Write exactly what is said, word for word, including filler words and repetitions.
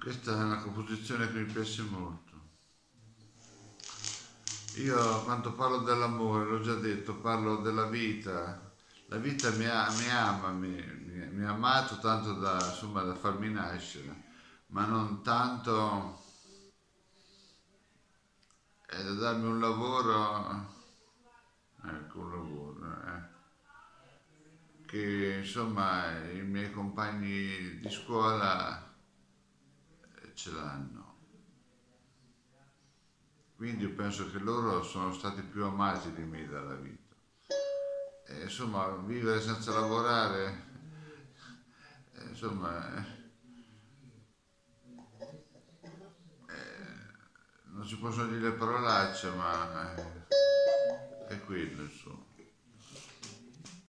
Questa è una composizione che mi piace molto. Io quando parlo dell'amore, l'ho già detto, parlo della vita. La vita mi, ha- mi ama, mi, mi- mi ha amato tanto da, insomma, da farmi nascere, ma non tanto eh, da darmi un lavoro, ecco un lavoro, eh, che insomma i miei compagni di scuola eh, ce l'hanno. Quindi io penso che loro sono stati più amati di me dalla vita. E, insomma, vivere senza lavorare, eh, insomma, eh, non si possono dire parolacce, ma eh, è quello, insomma.